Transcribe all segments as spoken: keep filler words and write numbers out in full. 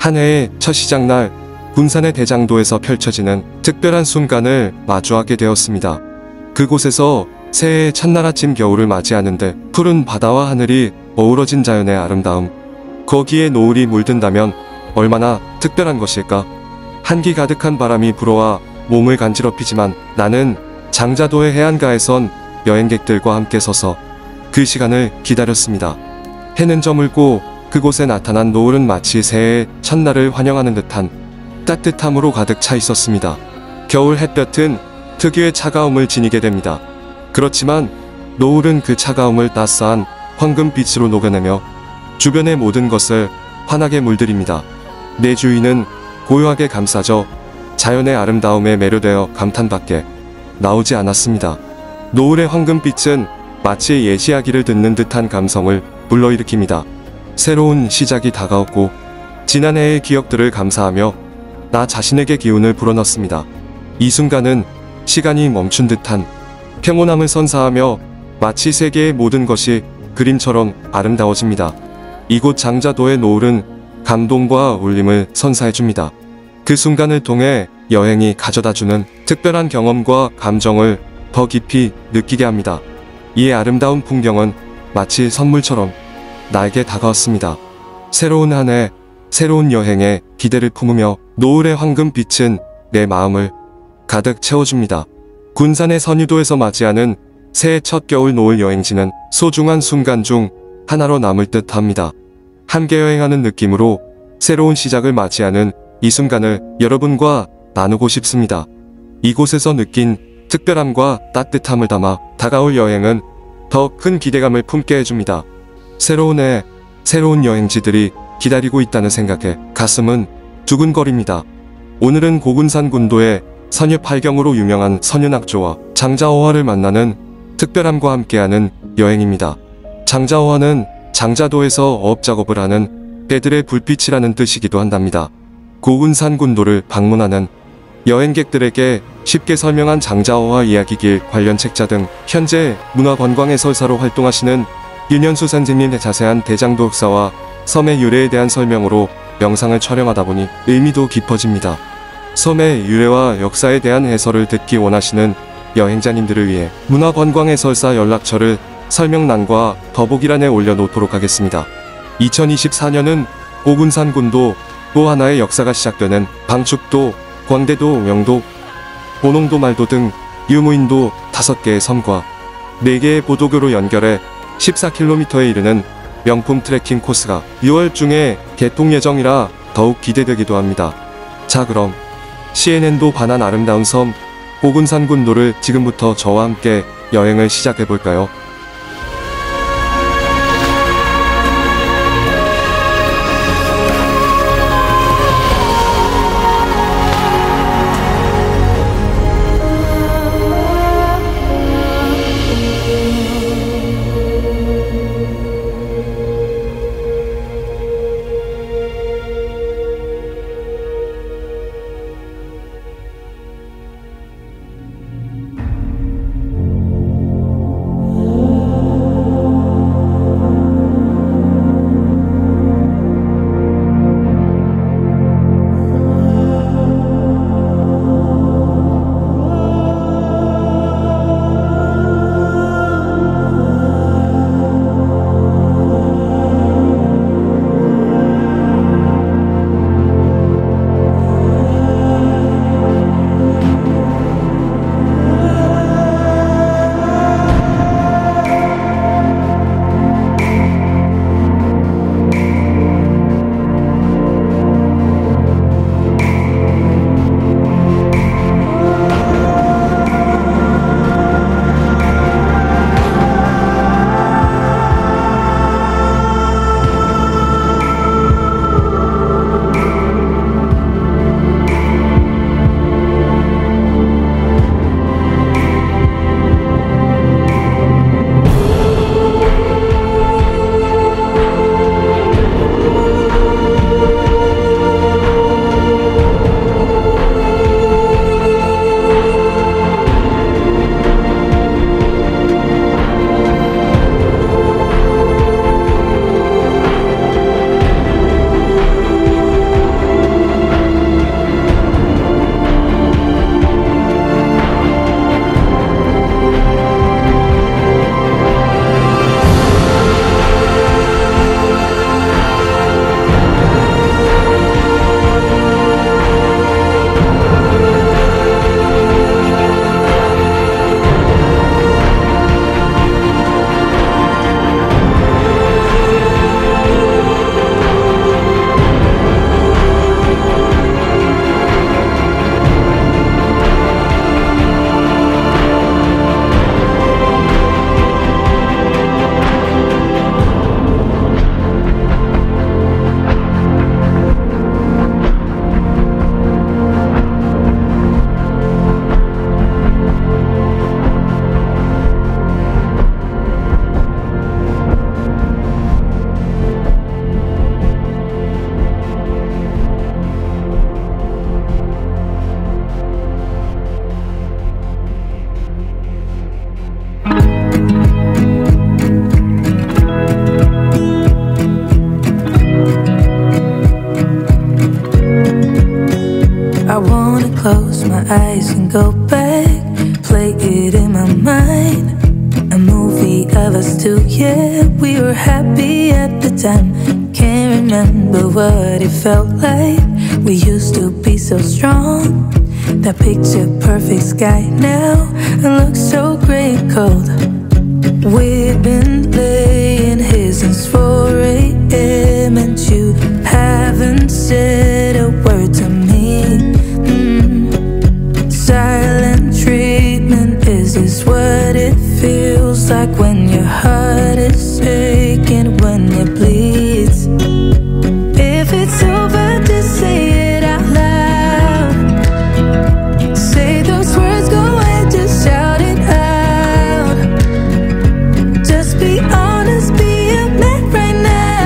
한 해의 첫 시작날 군산의 대장도에서 펼쳐지는 특별한 순간을 마주하게 되었습니다. 그곳에서 새해의 첫날 아침 겨울을 맞이하는데 푸른 바다와 하늘이 어우러진 자연의 아름다움, 거기에 노을이 물든다면 얼마나 특별한 것일까. 한기 가득한 바람이 불어와 몸을 간지럽히지만 나는 장자도의 해안가에 선 여행객들과 함께 서서 그 시간을 기다렸습니다. 해는 저물고 그곳에 나타난 노을은 마치 새해의 첫날을 환영하는 듯한 따뜻함으로 가득 차 있었습니다. 겨울 햇볕은 특유의 차가움을 지니게 됩니다. 그렇지만 노을은 그 차가움을 따스한 황금빛으로 녹여내며 주변의 모든 것을 환하게 물들입니다. 내 주위는 고요하게 감싸져 자연의 아름다움에 매료되어 감탄밖에 나오지 않았습니다. 노을의 황금빛은 마치 옛 이야기를 듣는 듯한 감성을 불러일으킵니다. 새로운 시작이 다가왔고 지난해의 기억들을 감사하며 나 자신에게 기운을 불어넣습니다. 이 순간은 시간이 멈춘 듯한 평온함을 선사하며 마치 세계의 모든 것이 그림처럼 아름다워집니다. 이곳 장자도의 노을은 감동과 울림을 선사해줍니다. 그 순간을 통해 여행이 가져다주는 특별한 경험과 감정을 더 깊이 느끼게 합니다. 이 아름다운 풍경은 마치 선물처럼 나에게 다가왔습니다. 새로운 한 해, 새로운 여행에 기대를 품으며 노을의 황금빛은 내 마음을 가득 채워줍니다. 군산의 선유도에서 맞이하는 새해 첫 겨울 노을 여행지는 소중한 순간 중 하나로 남을 듯 합니다. 함께 여행하는 느낌으로 새로운 시작을 맞이하는 이 순간을 여러분과 나누고 싶습니다. 이곳에서 느낀 특별함과 따뜻함을 담아 다가올 여행은 더 큰 기대감을 품게 해줍니다. 새로운 해, 새로운 여행지들이 기다리고 있다는 생각에 가슴은 두근거립니다. 오늘은 고군산 군도의 선유팔경으로 유명한 선윤악조와 장자어화를 만나는 특별함과 함께하는 여행입니다. 장자어화는 장자도에서 어업작업을 하는 배들의 불빛이라는 뜻이기도 한답니다. 고군산 군도를 방문하는 여행객들에게 쉽게 설명한 장자어화 이야기길 관련 책자 등 현재 문화관광해설사로 활동하시는 윤현수 선생님의 자세한 대장도 역사와 섬의 유래에 대한 설명으로 영상을 촬영하다 보니 의미도 깊어집니다. 섬의 유래와 역사에 대한 해설을 듣기 원하시는 여행자님들을 위해 문화관광해설사 연락처를 설명란과 더보기란에 올려놓도록 하겠습니다. 이천이십사 년은 고군산 군도 또 하나의 역사가 시작되는 방축도, 광대도, 명도, 보농도, 말도 등 유무인도 다섯 개의 섬과 네 개의 보도교로 연결해 십사 킬로미터에 이르는 명품 트레킹 코스가 유월 중에 개통 예정이라 더욱 기대되기도 합니다. 자, 그럼 씨엔엔도 반한 아름다운 섬 고군산 군도를 지금부터 저와 함께 여행을 시작해볼까요? close my eyes and go back, play it in my mind. A movie of us two, yeah, we were happy at the time. Can't remember what it felt like. We used to be so strong. That picture perfect sky now it looks so gray and cold. We've been laying here since four a m and you haven't said a word to me. mm. Silent treatment, is this what it feels like when your heart is aching, when it bleeds? If it's over, just say it out loud. Say those words, go ahead, just shout it out. Just be honest, be a man right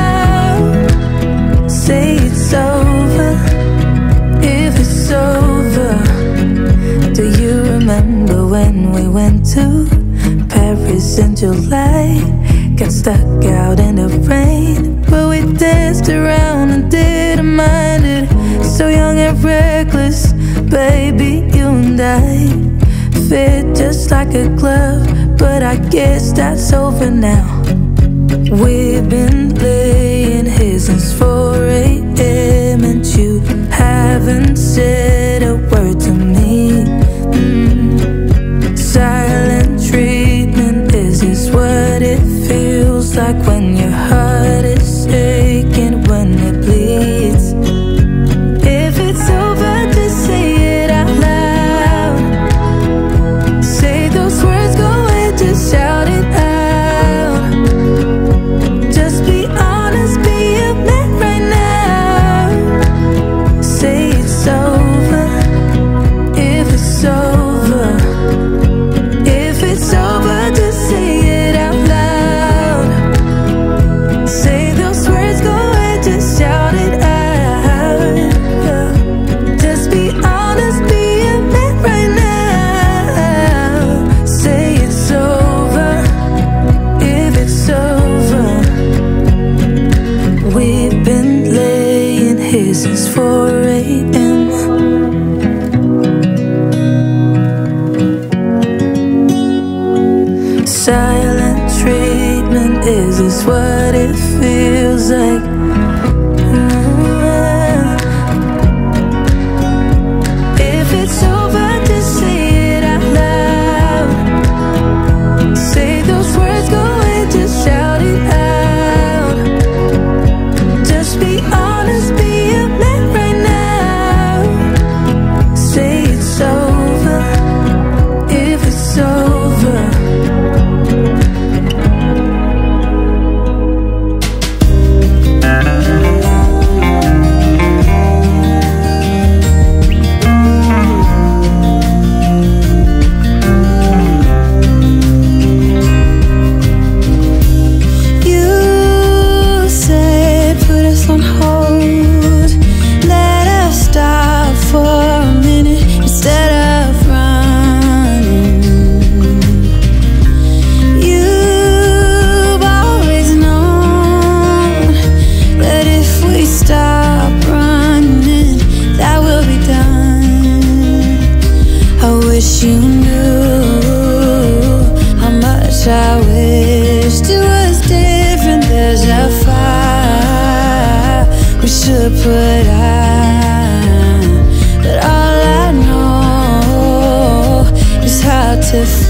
now. Say it's over, if it's over. Do you remember when we went to Paris in July? Got stuck out in the rain, but we danced around and didn't mind it. So young and reckless, baby, you and I fit just like a glove, but I guess that's over now. We've been laying here since four a m and you haven't said a word to me. mm. Silent treatment, is this what it feels like when your heart is aching, when it bleeds? If it's over, just say it out loud. Say those words, go ahead, just shout it out. Just be honest, be a man right now. Say it's over, if it's over. If it's over, just say it out loud. Say those words, go ahead, just shout it out. Just be honest, be a man right now. Say it's over, if it's over. We've been laying here since four a m Silent treatment, is this what it feels like? Mm. If it's over, just say it out loud. Say those words, go ahead, just shout it out. Just be honest, be a man right now. Say it's over, if it's over. You knew how much I wished it was different. There's a fire we should put out, but all I know is how to